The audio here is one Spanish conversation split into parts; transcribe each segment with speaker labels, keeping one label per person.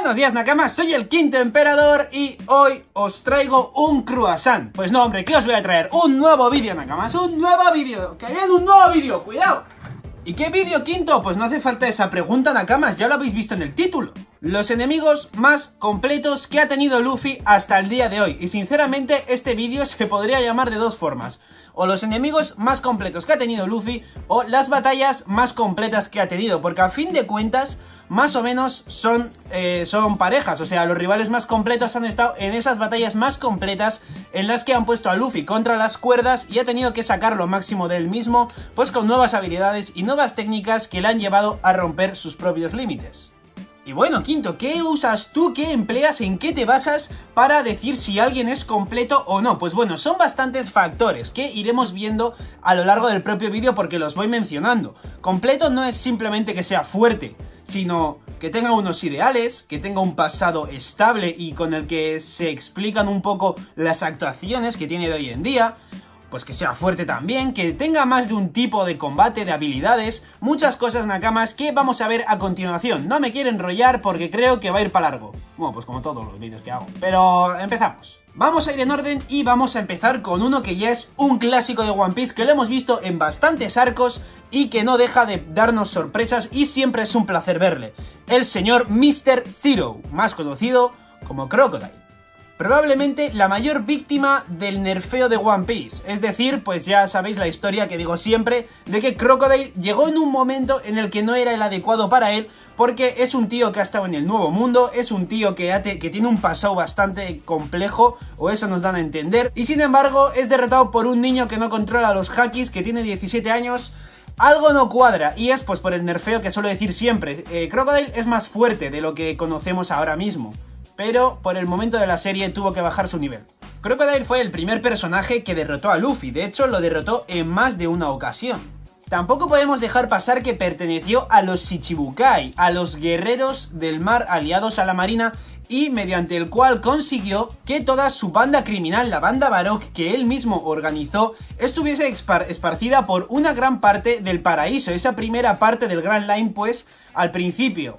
Speaker 1: Buenos días, Nakamas, soy el Quinto Emperador y hoy os traigo un croissant. Pues no, hombre, ¿qué os voy a traer? Un nuevo vídeo, Nakamas, un nuevo vídeo. ¡Que viene un nuevo vídeo! ¡Cuidado! ¿Y qué vídeo, Quinto? Pues no hace falta esa pregunta, Nakamas, ya lo habéis visto en el título. Los enemigos más completos que ha tenido Luffy hasta el día de hoy. Y sinceramente, este vídeo se podría llamar de dos formas. O los enemigos más completos que ha tenido Luffy, o las batallas más completas que ha tenido. Porque a fin de cuentas, más o menos son parejas. O sea, los rivales más completos han estado en esas batallas más completas en las que han puesto a Luffy contra las cuerdas y ha tenido que sacar lo máximo de él mismo, pues con nuevas habilidades y nuevas técnicas que le han llevado a romper sus propios límites. Y bueno, Quinto, ¿qué usas tú, qué empleas, en qué te basas para decir si alguien es completo o no? Pues bueno, son bastantes factores que iremos viendo a lo largo del propio vídeo porque los voy mencionando. Completo no es simplemente que sea fuerte, sino que tenga unos ideales, que tenga un pasado estable y con el que se explican un poco las actuaciones que tiene de hoy en día. Pues que sea fuerte también, que tenga más de un tipo de combate, de habilidades, muchas cosas, Nakamas, que vamos a ver a continuación. No me quiero enrollar porque creo que va a ir para largo. Bueno, pues como todos los vídeos que hago. Pero empezamos. Vamos a ir en orden y vamos a empezar con uno que ya es un clásico de One Piece, que lo hemos visto en bastantes arcos y que no deja de darnos sorpresas y siempre es un placer verle. El señor Mr. Zero, más conocido como Crocodile. Probablemente la mayor víctima del nerfeo de One Piece. Es decir, pues ya sabéis la historia que digo siempre, de que Crocodile llegó en un momento en el que no era el adecuado para él, porque es un tío que ha estado en el Nuevo Mundo, es un tío que tiene un pasado bastante complejo, o eso nos dan a entender, y sin embargo es derrotado por un niño que no controla los hakis, que tiene 17 años... Algo no cuadra, y es pues por el nerfeo que suelo decir siempre. Crocodile es más fuerte de lo que conocemos ahora mismo, pero por el momento de la serie tuvo que bajar su nivel. Crocodile fue el primer personaje que derrotó a Luffy, de hecho lo derrotó en más de una ocasión. Tampoco podemos dejar pasar que perteneció a los Shichibukai, a los guerreros del mar aliados a la marina, y mediante el cual consiguió que toda su banda criminal, la banda Baroque que él mismo organizó, estuviese esparcida por una gran parte del paraíso, esa primera parte del Grand Line, pues al principio,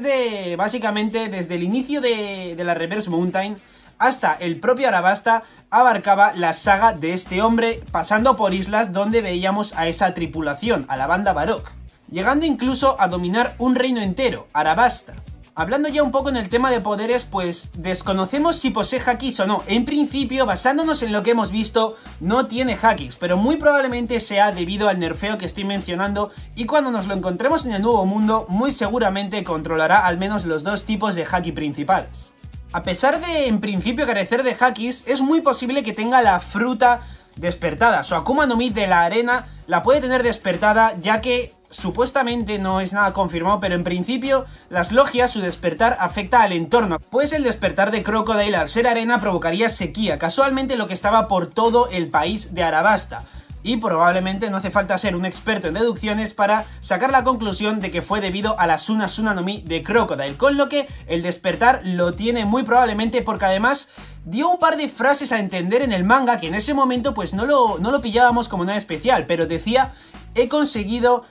Speaker 1: básicamente desde el inicio de la Reverse Mountain hasta el propio Arabasta, abarcaba la saga de este hombre, pasando por islas donde veíamos a esa tripulación, a la banda Baroque, llegando incluso a dominar un reino entero, Arabasta. Hablando ya un poco en el tema de poderes, pues desconocemos si posee hakis o no. En principio, basándonos en lo que hemos visto, no tiene hakis, pero muy probablemente sea debido al nerfeo que estoy mencionando, y cuando nos lo encontremos en el Nuevo Mundo, muy seguramente controlará al menos los dos tipos de haki principales. A pesar de, en principio, carecer de hakis, es muy posible que tenga la fruta despertada. Su Akuma no Mi de la arena la puede tener despertada, ya que supuestamente no es nada confirmado, pero en principio las logias, su despertar afecta al entorno, pues el despertar de Crocodile al ser arena provocaría sequía, casualmente lo que estaba por todo el país de Arabasta. Y probablemente no hace falta ser un experto en deducciones para sacar la conclusión de que fue debido a la Suna no Mi de Crocodile, con lo que el despertar lo tiene muy probablemente porque además dio un par de frases a entender en el manga que en ese momento pues no lo pillábamos como nada especial, pero decía: he conseguido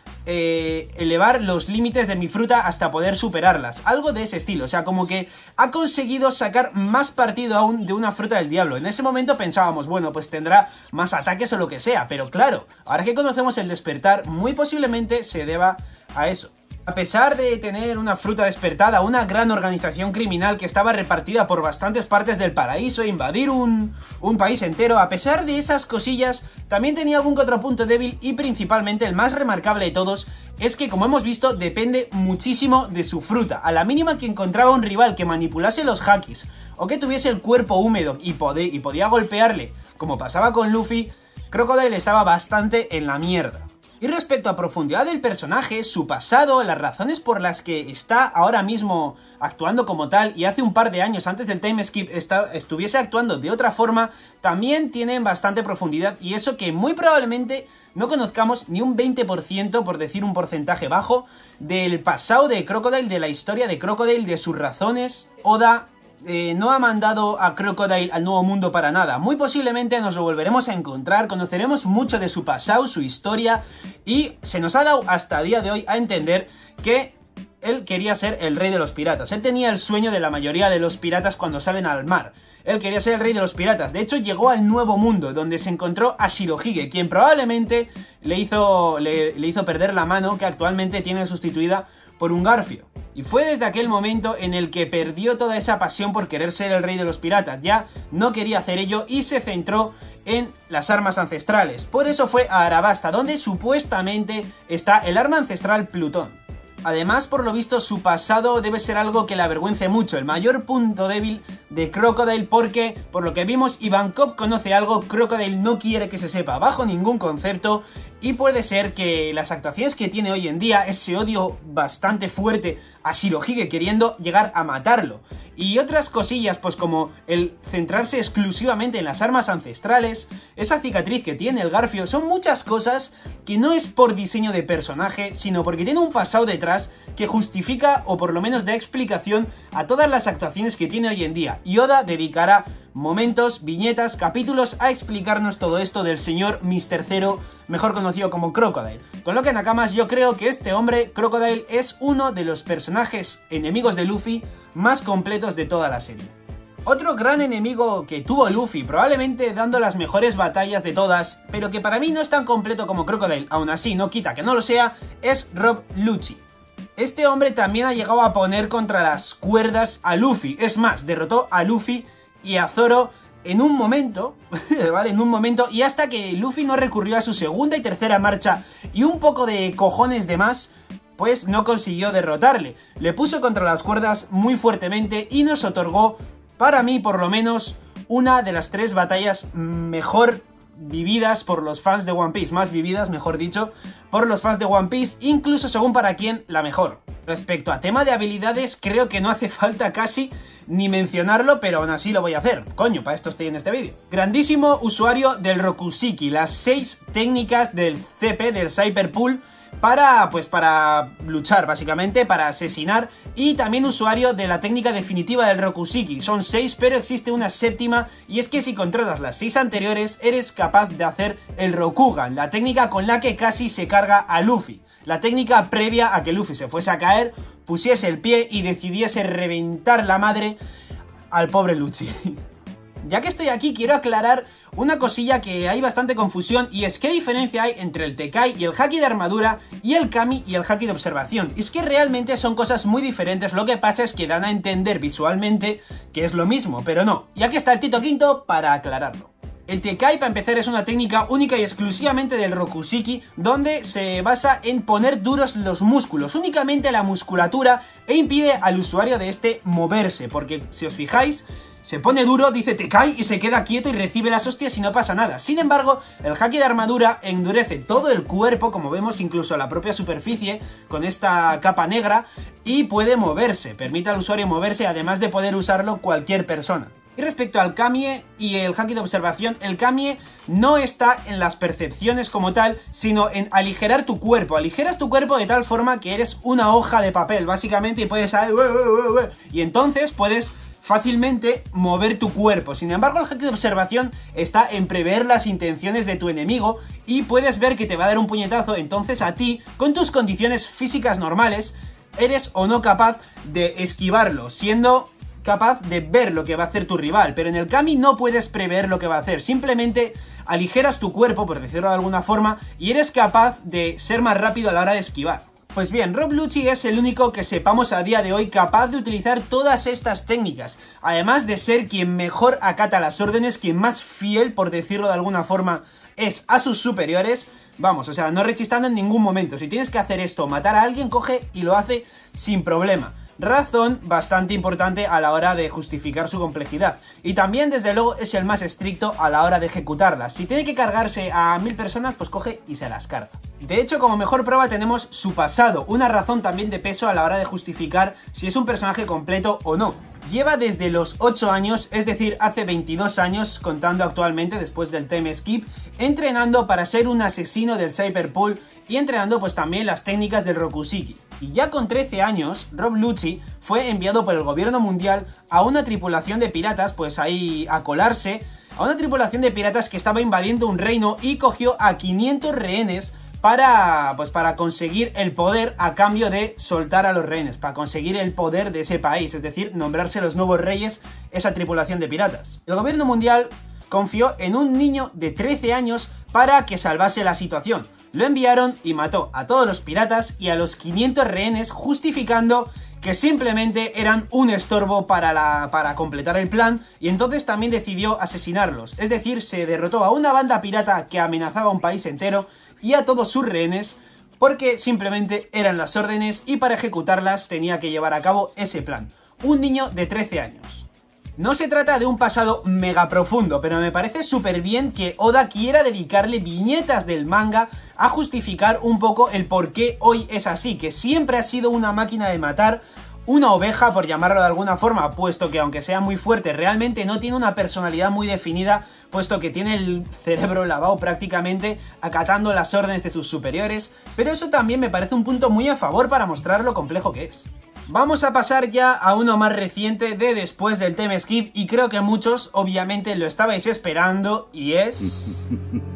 Speaker 1: elevar los límites de mi fruta hasta poder superarlas. Algo de ese estilo, o sea, como que ha conseguido sacar más partido aún de una fruta del diablo. En ese momento pensábamos, bueno, pues tendrá más ataques o lo que sea, pero claro, ahora que conocemos el despertar, muy posiblemente se deba a eso. A pesar de tener una fruta despertada, una gran organización criminal que estaba repartida por bastantes partes del paraíso, invadir un país entero, a pesar de esas cosillas, también tenía algún que otro punto débil, y principalmente el más remarcable de todos es que, como hemos visto, depende muchísimo de su fruta. A la mínima que encontraba un rival que manipulase los hakis o que tuviese el cuerpo húmedo y podía golpearle, como pasaba con Luffy, Crocodile estaba bastante en la mierda. Y respecto a profundidad del personaje, su pasado, las razones por las que está ahora mismo actuando como tal y hace un par de años antes del time skip estuviese actuando de otra forma, también tienen bastante profundidad, y eso que muy probablemente no conozcamos ni un 20%, por decir un porcentaje bajo, del pasado de Crocodile, de la historia de Crocodile, de sus razones. Oda no ha mandado a Crocodile al Nuevo Mundo para nada. Muy posiblemente nos lo volveremos a encontrar, conoceremos mucho de su pasado, su historia, y se nos ha dado hasta el día de hoy a entender que él quería ser el rey de los piratas. Él tenía el sueño de la mayoría de los piratas cuando salen al mar. Él quería ser el rey de los piratas. De hecho, llegó al Nuevo Mundo, donde se encontró a Shirohige, quien probablemente le hizo perder la mano, que actualmente tiene sustituida por un garfio. Y fue desde aquel momento en el que perdió toda esa pasión por querer ser el rey de los piratas. Ya no quería hacer ello y se centró en las armas ancestrales. Por eso fue a Arabasta, donde supuestamente está el arma ancestral Plutón. Además, por lo visto, su pasado debe ser algo que le avergüence mucho, el mayor punto débil de Crocodile, porque, por lo que vimos, Ivankov conoce algo, Crocodile no quiere que se sepa bajo ningún concepto, y puede ser que las actuaciones que tiene hoy en día, ese odio bastante fuerte a Shirohige queriendo llegar a matarlo, y otras cosillas, pues como el centrarse exclusivamente en las armas ancestrales, esa cicatriz que tiene el garfio, son muchas cosas que no es por diseño de personaje, sino porque tiene un pasado detrás que justifica o por lo menos da explicación a todas las actuaciones que tiene hoy en día. Y Oda dedicará momentos, viñetas, capítulos a explicarnos todo esto del señor Mr. Zero, mejor conocido como Crocodile. Con lo que, Nakamas, yo creo que este hombre, Crocodile, es uno de los personajes enemigos de Luffy más completos de toda la serie. Otro gran enemigo que tuvo Luffy, probablemente dando las mejores batallas de todas, pero que para mí no es tan completo como Crocodile, aún así no quita que no lo sea, es Rob Lucci. Este hombre también ha llegado a poner contra las cuerdas a Luffy, es más, derrotó a Luffy y a Zoro en un momento, ¿vale? En un momento, y hasta que Luffy no recurrió a su segunda y tercera marcha y un poco de cojones de más, pues no consiguió derrotarle. Le puso contra las cuerdas muy fuertemente y nos otorgó, para mí por lo menos, una de las 3 batallas mejor vividas por los fans de One Piece, más vividas, mejor dicho, por los fans de One Piece, incluso según para quién, la mejor. Respecto a tema de habilidades, creo que no hace falta casi ni mencionarlo, pero aún así lo voy a hacer. Coño, para esto estoy en este vídeo. Grandísimo usuario del Rokushiki, las 6 técnicas del CP, del Cyber Pool, para luchar, básicamente, para asesinar, y también usuario de la técnica definitiva del Rokushiki. Son 6, pero existe una 7ª, y es que si controlas las 6 anteriores, eres capaz de hacer el Rokugan, la técnica con la que casi se carga a Luffy. La técnica previa a que Luffy se fuese a caer, pusiese el pie y decidiese reventar la madre al pobre Lucci. Ya que estoy aquí, quiero aclarar una cosilla que hay bastante confusión, y es qué diferencia hay entre el Tekai y el Haki de armadura y el Kami y el Haki de observación. Y es que realmente son cosas muy diferentes, lo que pasa es que dan a entender visualmente que es lo mismo, pero no. Y aquí está el Tito Quinto para aclararlo. El Tekai, para empezar, es una técnica única y exclusivamente del Rokushiki, donde se basa en poner duros los músculos, únicamente la musculatura, e impide al usuario de este moverse, porque si os fijáis, se pone duro, dice Tekai y se queda quieto y recibe las hostias y no pasa nada. Sin embargo, el Haki de armadura endurece todo el cuerpo, como vemos, incluso la propia superficie, con esta capa negra, y puede moverse, permite al usuario moverse, además de poder usarlo cualquier persona. Y respecto al Kamie y el Haki de observación, el Kamie no está en las percepciones como tal, sino en aligerar tu cuerpo. Aligeras tu cuerpo de tal forma que eres una hoja de papel, básicamente, y puedes... y entonces puedes fácilmente mover tu cuerpo. Sin embargo, el Haki de observación está en prever las intenciones de tu enemigo y puedes ver que te va a dar un puñetazo, entonces a ti, con tus condiciones físicas normales, eres o no capaz de esquivarlo, siendo capaz de ver lo que va a hacer tu rival. Pero en el Kami no puedes prever lo que va a hacer, simplemente aligeras tu cuerpo, por decirlo de alguna forma, y eres capaz de ser más rápido a la hora de esquivar. Pues bien, Rob Lucci es el único que sepamos a día de hoy capaz de utilizar todas estas técnicas, además de ser quien mejor acata las órdenes, quien más fiel, por decirlo de alguna forma, es a sus superiores. Vamos, o sea, no rechistando en ningún momento. Si tienes que hacer esto, matar a alguien, coge y lo hace sin problema. Razón bastante importante a la hora de justificar su complejidad. Y también, desde luego, es el más estricto a la hora de ejecutarlas. Si tiene que cargarse a 1000 personas, pues coge y se las carga. De hecho, como mejor prueba tenemos su pasado, una razón también de peso a la hora de justificar si es un personaje completo o no. Lleva desde los 8 años, es decir, hace 22 años, contando actualmente después del time skip, entrenando para ser un asesino del Cyber Pool y entrenando pues también las técnicas del Rokushiki. Y ya con 13 años, Rob Lucci fue enviado por el gobierno mundial a una tripulación de piratas, pues ahí a colarse, a una tripulación de piratas que estaba invadiendo un reino, y cogió a 500 rehenes para conseguir el poder a cambio de soltar a los rehenes, para conseguir el poder de ese país, es decir, nombrarse los nuevos reyes, esa tripulación de piratas. El gobierno mundial confió en un niño de 13 años para que salvase la situación. Lo enviaron y mató a todos los piratas y a los 500 rehenes, justificando que simplemente eran un estorbo para completar el plan, y entonces también decidió asesinarlos. Es decir, se derrotó a una banda pirata que amenazaba a un país entero y a todos sus rehenes, porque simplemente eran las órdenes y para ejecutarlas tenía que llevar a cabo ese plan. Un niño de 13 años. No se trata de un pasado mega profundo, pero me parece súper bien que Oda quiera dedicarle viñetas del manga a justificar un poco el por qué hoy es así, que siempre ha sido una máquina de matar, una oveja, por llamarlo de alguna forma, puesto que aunque sea muy fuerte, realmente no tiene una personalidad muy definida, puesto que tiene el cerebro lavado prácticamente, acatando las órdenes de sus superiores, pero eso también me parece un punto muy a favor para mostrar lo complejo que es. Vamos a pasar ya a uno más reciente de después del time skip, y creo que muchos obviamente lo estabais esperando, y es...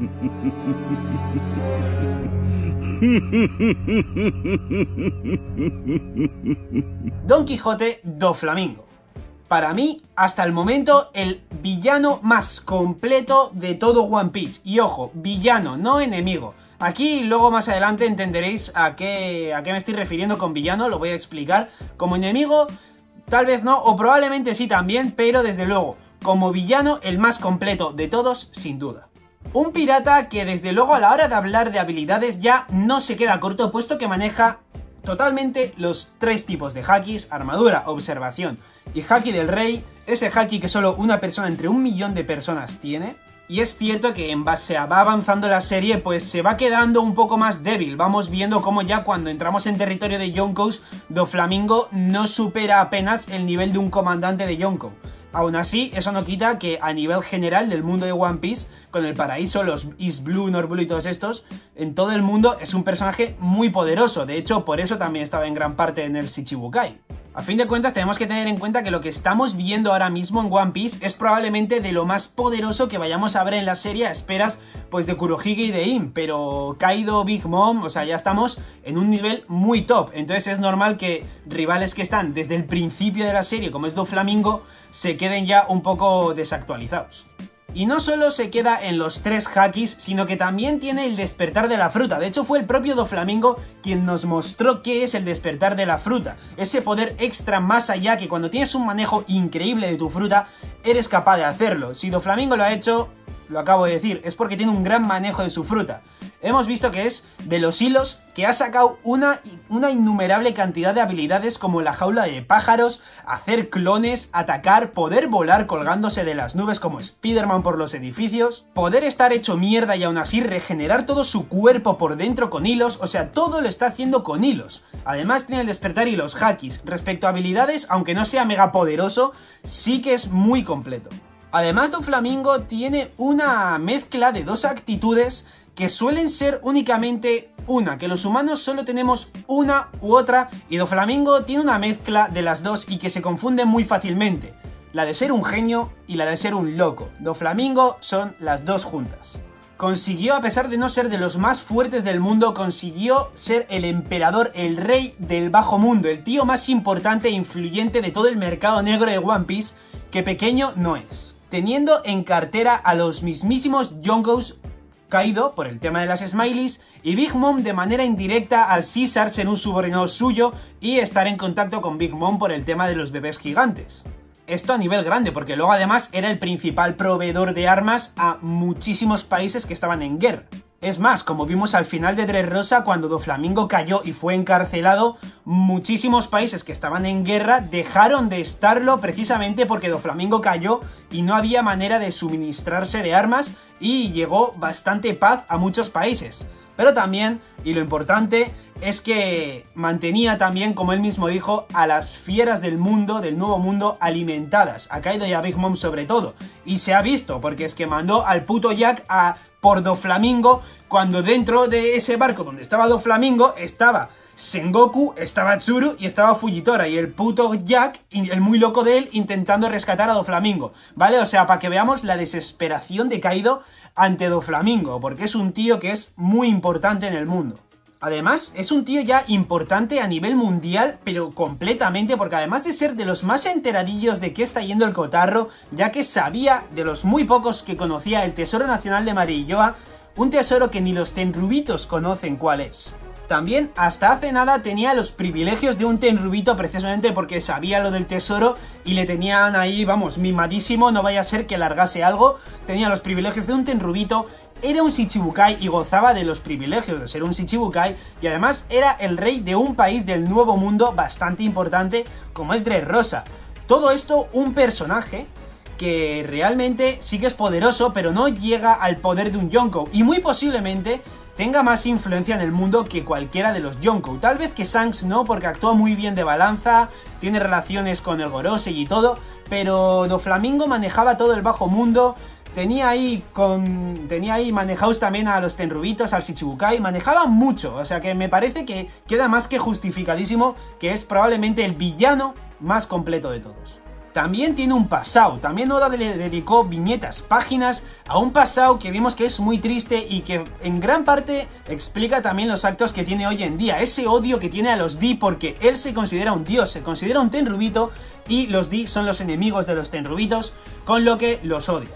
Speaker 1: Don Quijote do Flamingo. Para mí, hasta el momento, el villano más completo de todo One Piece. Y ojo, villano, no enemigo. Aquí luego más adelante entenderéis a qué me estoy refiriendo con villano, lo voy a explicar. Como enemigo, tal vez no, o probablemente sí también, pero desde luego, como villano, el más completo de todos, sin duda. Un pirata que desde luego a la hora de hablar de habilidades ya no se queda corto, puesto que maneja totalmente los tres tipos de hakis: armadura, observación y haki del rey, ese haki que solo una persona entre 1 millón de personas tiene. Y es cierto que en base a va avanzando la serie, pues se va quedando un poco más débil. Vamos viendo cómo ya cuando entramos en territorio de Yonkous, Doflamingo no supera apenas el nivel de un comandante de Yonkou. Aún así, eso no quita que a nivel general del mundo de One Piece, con el paraíso, los East Blue, North Blue y todos estos, en todo el mundo es un personaje muy poderoso. De hecho, por eso también estaba en gran parte en el Shichibukai. A fin de cuentas, tenemos que tener en cuenta que lo que estamos viendo ahora mismo en One Piece es probablemente de lo más poderoso que vayamos a ver en la serie a esperas pues de Kurohige y de Im, pero Kaido, Big Mom, o sea, ya estamos en un nivel muy top. Entonces es normal que rivales que están desde el principio de la serie, como es Doflamingo, se queden ya un poco desactualizados. Y no solo se queda en los 3 hakis, sino que también tiene el despertar de la fruta. De hecho, fue el propio Doflamingo quien nos mostró qué es el despertar de la fruta. Ese poder extra más allá que cuando tienes un manejo increíble de tu fruta, eres capaz de hacerlo. Si Doflamingo lo ha hecho, lo acabo de decir, es porque tiene un gran manejo de su fruta. Hemos visto que es de los hilos que ha sacado una innumerable cantidad de habilidades, como la jaula de pájaros, hacer clones, atacar, poder volar colgándose de las nubes como Spider-Man por los edificios, poder estar hecho mierda y aún así regenerar todo su cuerpo por dentro con hilos, o sea, todo lo está haciendo con hilos. Además tiene el despertar y los hakis. Respecto a habilidades, aunque no sea mega poderoso, sí que es muy completo. Además, Doflamingo tiene una mezcla de 2 actitudes que suelen ser únicamente una, que los humanos solo tenemos una u otra, y Doflamingo tiene una mezcla de las dos y que se confunden muy fácilmente: la de ser un genio y la de ser un loco. Doflamingo son las dos juntas. Consiguió, a pesar de no ser de los más fuertes del mundo, consiguió ser el emperador, el rey del bajo mundo, el tío más importante e influyente de todo el mercado negro de One Piece, que pequeño no es. Teniendo en cartera a los mismísimos Yonkous, Kaido por el tema de las Smileys y Big Mom de manera indirecta al Caesar ser un subordinado suyo y estar en contacto con Big Mom por el tema de los bebés gigantes. Esto a nivel grande, porque luego además era el principal proveedor de armas a muchísimos países que estaban en guerra. Es más, como vimos al final de Dressrosa, cuando Doflamingo cayó y fue encarcelado, muchísimos países que estaban en guerra dejaron de estarlo precisamente porque Doflamingo cayó y no había manera de suministrarse de armas, y llegó bastante paz a muchos países. Pero también, y lo importante, es que mantenía también, como él mismo dijo, a las fieras del mundo, del nuevo mundo, alimentadas, a Kaido y a Big Mom sobre todo. Y se ha visto, porque es que mandó al puto Jack a por Doflamingo, cuando dentro de ese barco donde estaba Doflamingo estaba Sengoku, estaba Tsuru y estaba Fujitora, y el puto Jack, el muy loco de él, intentando rescatar a Doflamingo, ¿vale? O sea, para que veamos la desesperación de Kaido ante Doflamingo, porque es un tío que es muy importante en el mundo. Además, es un tío ya importante a nivel mundial, pero completamente, porque además de ser de los más enteradillos de qué está yendo el cotarro, ya que sabía de los muy pocos que conocía el Tesoro Nacional de Marilloa, un tesoro que ni los tenrubitos conocen cuál es. También, hasta hace nada, tenía los privilegios de un tenrubito precisamente porque sabía lo del tesoro y le tenían ahí, vamos, mimadísimo, no vaya a ser que largase algo. Tenía los privilegios de un tenrubito, era un Shichibukai y gozaba de los privilegios de ser un Shichibukai, y además era el rey de un país del Nuevo Mundo bastante importante como es Dressrosa. Todo esto un personaje que realmente sí que es poderoso, pero no llega al poder de un Yonkou, y muy posiblemente tenga más influencia en el mundo que cualquiera de los Yonkou. Tal vez que Shanks no, porque actúa muy bien de balanza, tiene relaciones con el Gorosei y todo, pero Doflamingo manejaba todo el bajo mundo, tenía ahí manejados también a los tenrubitos, al Shichibukai, manejaba mucho, o sea que me parece que queda más que justificadísimo que es probablemente el villano más completo de todos. También tiene un pasado, también Oda le dedicó viñetas, páginas a un pasado que vimos que es muy triste y que en gran parte explica también los actos que tiene hoy en día, ese odio que tiene a los Di porque él se considera un dios, se considera un tenrubito y los Di son los enemigos de los tenrubitos, con lo que los odia.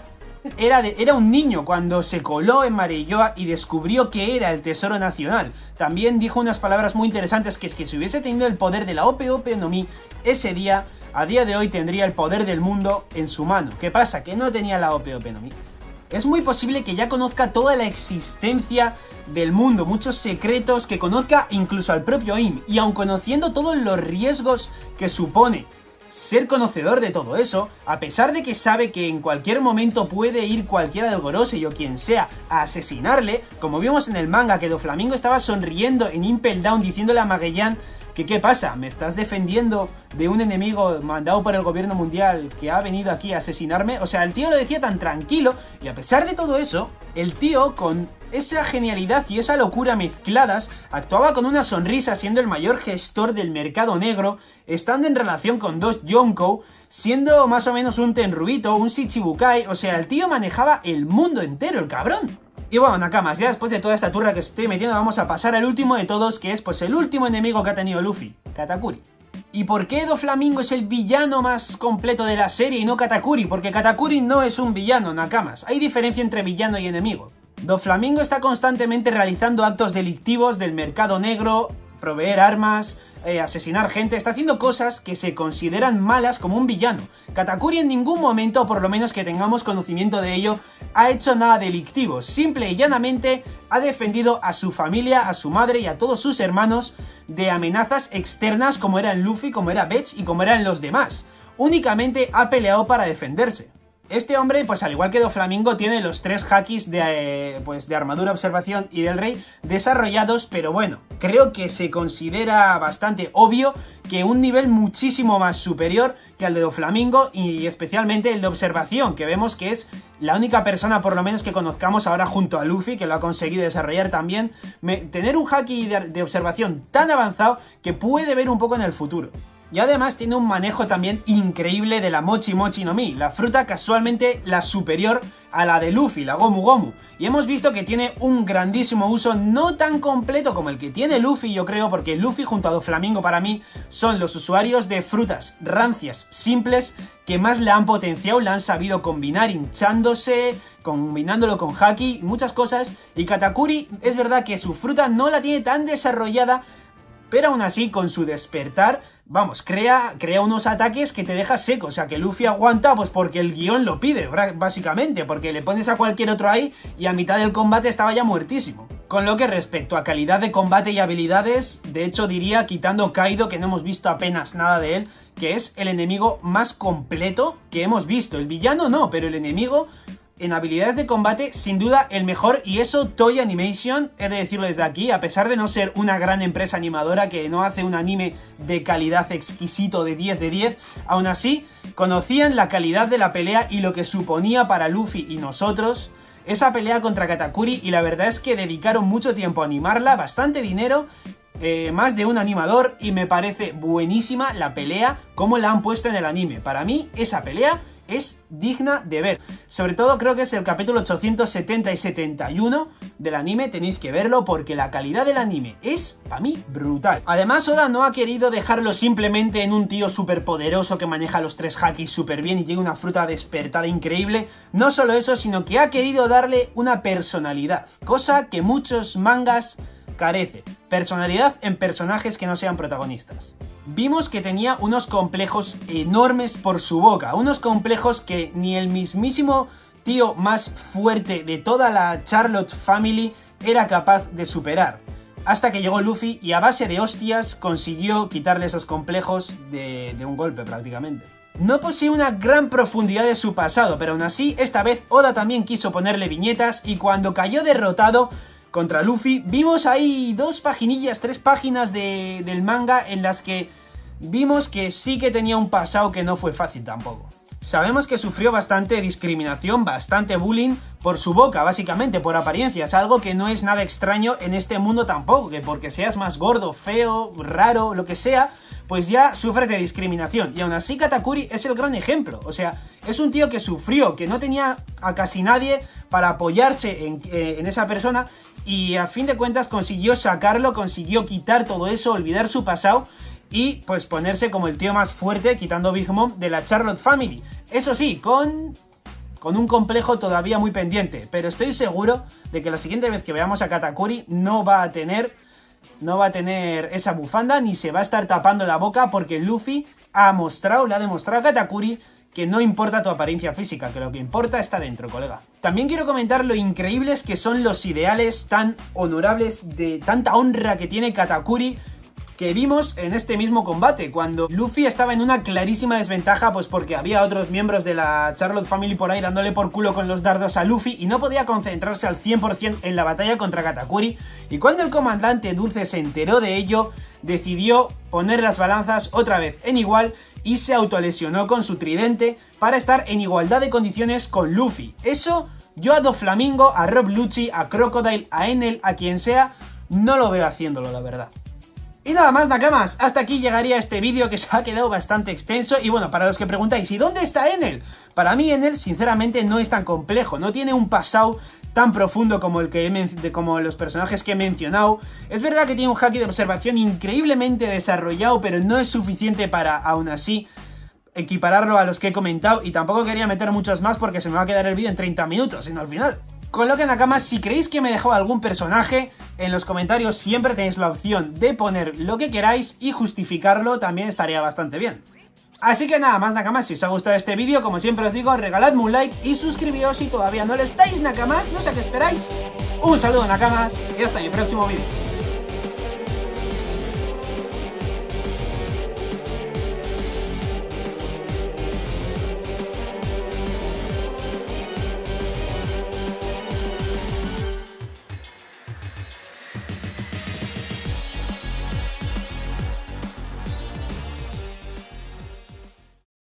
Speaker 1: Era un niño cuando se coló en Marilloa y descubrió que era el Tesoro Nacional. También dijo unas palabras muy interesantes, que es que si hubiese tenido el poder de la Ope Ope no Mi ese día, a día de hoy tendría el poder del mundo en su mano. ¿Qué pasa? Que no tenía la Ope Ope no Mi. Es muy posible que ya conozca toda la existencia del mundo, muchos secretos, que conozca incluso al propio Im, y aun conociendo todos los riesgos que supone ser conocedor de todo eso, a pesar de que sabe que en cualquier momento puede ir cualquiera del Gorosei o quien sea a asesinarle, como vimos en el manga que Doflamingo estaba sonriendo en Impel Down diciéndole a Magellan que ¿qué pasa? ¿Me estás defendiendo de un enemigo mandado por el gobierno mundial que ha venido aquí a asesinarme? O sea, el tío lo decía tan tranquilo, y a pesar de todo eso, el tío con esa genialidad y esa locura mezcladas actuaba con una sonrisa, siendo el mayor gestor del mercado negro, estando en relación con dos Yonkou, siendo más o menos un tenrubito, un Shichibukai. O sea, el tío manejaba el mundo entero, el cabrón. Y bueno, Nakamas, ya después de toda esta turra que estoy metiendo, vamos a pasar al último de todos, que es pues el último enemigo que ha tenido Luffy, Katakuri. ¿Y por qué Doflamingo es el villano más completo de la serie y no Katakuri? Porque Katakuri no es un villano, Nakamas. Hay diferencia entre villano y enemigo. Doflamingo está constantemente realizando actos delictivos del mercado negro, proveer armas, asesinar gente, está haciendo cosas que se consideran malas como un villano. Katakuri en ningún momento, por lo menos que tengamos conocimiento de ello, ha hecho nada delictivo. Simple y llanamente ha defendido a su familia, a su madre y a todos sus hermanos de amenazas externas como eran Luffy, como era Vetch y como eran los demás. Únicamente ha peleado para defenderse. Este hombre, pues al igual que Doflamingo, tiene los 3 hakis de armadura, observación y del rey desarrollados, pero bueno, creo que se considera bastante obvio que un nivel muchísimo más superior que al de Doflamingo, y especialmente el de observación, que vemos que es la única persona, por lo menos que conozcamos ahora junto a Luffy, que lo ha conseguido desarrollar también, tener un haki de observación tan avanzado que puede ver un poco en el futuro. Y además tiene un manejo también increíble de la Mochi Mochi no Mi, la fruta casualmente la superior a la de Luffy, la Gomu Gomu. Y hemos visto que tiene un grandísimo uso, no tan completo como el que tiene Luffy, yo creo, porque Luffy junto a Doflamingo para mí son los usuarios de frutas rancias, simples, que más le han potenciado, le han sabido combinar hinchándose, combinándolo con haki, muchas cosas. Y Katakuri es verdad que su fruta no la tiene tan desarrollada, pero aún así, con su despertar, vamos, crea unos ataques que te deja seco. O sea, que Luffy aguanta pues porque el guión lo pide, básicamente, porque le pones a cualquier otro ahí y a mitad del combate estaba ya muertísimo. Con lo que respecto a calidad de combate y habilidades, de hecho diría, quitando Kaido, que no hemos visto apenas nada de él, que es el enemigo más completo que hemos visto. El villano no, pero el enemigo en habilidades de combate, sin duda el mejor, y eso Toei Animation, he de decirlo desde aquí, a pesar de no ser una gran empresa animadora que no hace un anime de calidad exquisito de 10 de 10, aún así conocían la calidad de la pelea y lo que suponía para Luffy y nosotros esa pelea contra Katakuri, y la verdad es que dedicaron mucho tiempo a animarla, bastante dinero, más de un animador y me parece buenísima la pelea como la han puesto en el anime. Para mí esa pelea es digna de ver. Sobre todo creo que es el capítulo 870 y 71 del anime, tenéis que verlo porque la calidad del anime es, para mí, brutal. Además, Oda no ha querido dejarlo simplemente en un tío súper poderoso que maneja los 3 hakis súper bien y tiene una fruta despertada increíble. No solo eso, sino que ha querido darle una personalidad, cosa que muchos mangas carece. Personalidad en personajes que no sean protagonistas. Vimos que tenía unos complejos enormes por su boca, unos complejos que ni el mismísimo tío más fuerte de toda la Charlotte Family era capaz de superar. Hasta que llegó Luffy y a base de hostias consiguió quitarle esos complejos de un golpe prácticamente. No posee una gran profundidad de su pasado, pero aún así esta vez Oda también quiso ponerle viñetas y cuando cayó derrotado contra Luffy, vimos ahí 3 páginas del manga en las que vimos que sí que tenía un pasado que no fue fácil tampoco. Sabemos que sufrió bastante discriminación, bastante bullying por su boca, básicamente, por apariencias, algo que no es nada extraño en este mundo tampoco, que porque seas más gordo, feo, raro, lo que sea, pues ya sufres de discriminación. Y aún así Katakuri es el gran ejemplo, o sea, es un tío que sufrió, que no tenía a casi nadie para apoyarse en esa persona y a fin de cuentas consiguió sacarlo, consiguió quitar todo eso, olvidar su pasado y pues ponerse como el tío más fuerte, quitando Big Mom, de la Charlotte Family. Eso sí, con un complejo todavía muy pendiente, pero estoy seguro de que la siguiente vez que veamos a Katakuri no va a tener esa bufanda ni se va a estar tapando la boca porque Luffy le ha demostrado a Katakuri que no importa tu apariencia física, que lo que importa está dentro, colega. También quiero comentar lo increíbles que son los ideales tan honorables, de tanta honra que tiene Katakuri, que vimos en este mismo combate, cuando Luffy estaba en una clarísima desventaja, pues porque había otros miembros de la Charlotte Family por ahí dándole por culo con los dardos a Luffy y no podía concentrarse al 100% en la batalla contra Katakuri, y cuando el comandante Dulce se enteró de ello, decidió poner las balanzas otra vez en igual y se autolesionó con su tridente para estar en igualdad de condiciones con Luffy. Eso yo a Doflamingo, a Rob Lucci, a Crocodile, a Enel, a quien sea, no lo veo haciéndolo, la verdad. Y nada más, nakamas, hasta aquí llegaría este vídeo que se ha quedado bastante extenso. Y bueno, para los que preguntáis, ¿y dónde está Enel? Para mí Enel, sinceramente, no es tan complejo, no tiene un pasado tan profundo como como los personajes que he mencionado. Es verdad que tiene un haki de observación increíblemente desarrollado, pero no es suficiente para, aún así, equipararlo a los que he comentado. Y tampoco quería meter muchos más porque se me va a quedar el vídeo en 30 minutos, sino al final. Con lo que, nakamas, si creéis que me he dejado algún personaje, en los comentarios siempre tenéis la opción de poner lo que queráis y justificarlo, también estaría bastante bien. Así que nada más, nakamas, si os ha gustado este vídeo, como siempre os digo, regaladme un like y suscribíos si todavía no lo estáis, nakamas, no sé a qué esperáis. Un saludo, nakamas, y hasta mi próximo vídeo.